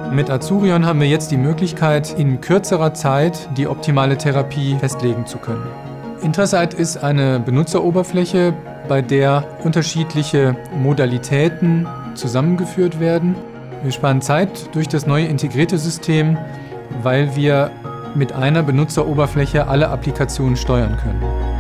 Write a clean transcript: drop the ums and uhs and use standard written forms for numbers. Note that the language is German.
Mit Azurion haben wir jetzt die Möglichkeit, in kürzerer Zeit die optimale Therapie festlegen zu können. Intrasite ist eine Benutzeroberfläche, bei der unterschiedliche Modalitäten zusammengeführt werden. Wir sparen Zeit durch das neue integrierte System, weil wir mit einer Benutzeroberfläche alle Applikationen steuern können.